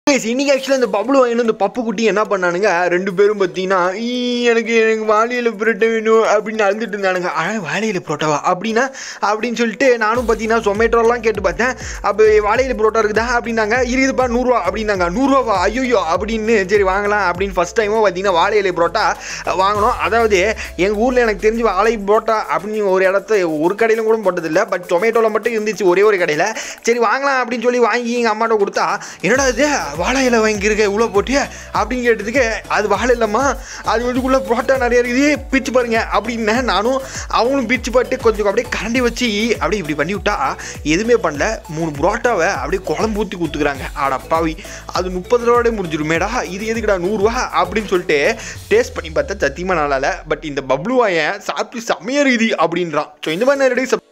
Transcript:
இன்னைக்கு ஆக்சுவலாக இந்த பப்ளு வாங்கினு இந்த பப்பு குட்டி என்ன பண்ணானுங்க, 2 பேரும் பார்த்தீங்கன்னா எனக்கு வாழையில புரோட்டா வேணும் அப்படின்னு அழுந்துட்டு இருந்தானுங்க. வாழையில புரோட்டாவா அப்படின்னு சொல்லிட்டு நானும் பார்த்தீங்கன்னா சொமேட்டோலாம் கேட்டு பார்த்தேன். அப்போ வாழையில புரோட்டா இருக்குதா அப்படின்னாங்க. இருக்குதுப்பா 100 ரூபா அப்படின்னாங்க. 100 ரூபாவா ஐயோ அப்படின்னு சரி வாங்கலாம் அப்படின்னு ஃபஸ்ட் டைமும் பார்த்தீங்கன்னா வாழையில புரோட்டா வாங்கினோம். அதாவது எங்கள் ஊரில் எனக்கு தெரிஞ்சு வாழை புரோட்டா அப்படின்னு ஒரு இடத்த ஒரு கடையிலும் கூட போட்டதில்லை. பட் டொமேட்டோவில் மட்டும் இருந்துச்சு ஒரே ஒரு கடையில். சரி வாங்கலாம் அப்படின்னு சொல்லி வாங்கி எங்கள் அம்மாட்ட கொடுத்தா, என்னடா இது வாழை இலை வாங்கியிருக்க இவ்வளோ போட்டு அப்படின்னு கேட்டதுக்கு, அது வாழை இல்லைம்மா, அது வந்துக்குள்ளே புரோட்டா நிறைய இருக்குது பிரித்து பாருங்க அப்படின்னு நானும் அவங்களும் பிரித்து பாட்டு கொஞ்சம் அப்படியே கரண்டி வச்சு அப்படியே இப்படி பண்ணி விட்டா எதுவுமே பண்ணல. 3 புரோட்டாவை அப்படியே குழம்பு ஊற்றி கொடுத்துக்குறாங்க. ஆடப்பாவி, அது 30 ரூபாயோட முடிஞ்சிருமேடா, இது எதுக்குடா 100 ரூபா அப்படின்னு சொல்லிட்டு டேஸ்ட் பண்ணி பார்த்தா சத்தியமாக நல்லால. பட் இந்த பப்ளு வாயன் சாப்பிட்டு செம்மையாக இருக்குது அப்படின்றான். ஸோ இந்த மாதிரி நிறைய